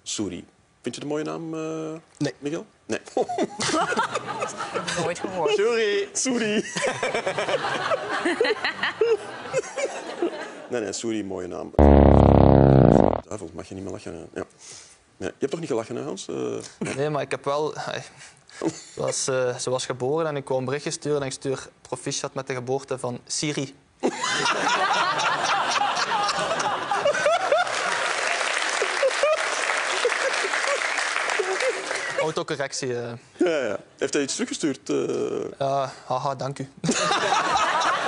Suri. Vind je het een mooie naam, Nee. Miguel? Nee. Nooit gehoord. Sorry. Suri. Nee, Suri, mooie naam. Duivel, mag je niet meer lachen. Hè? Ja. Nee. Je hebt toch niet gelachen, hè, Hans? Nee, maar ik heb wel... Ze was geboren en ik wou een berichtje sturen en ik stuur proficiat met de geboorte van Siri. Autocorrectie. Ja. Heeft hij iets teruggestuurd? Ja, haha, dank u.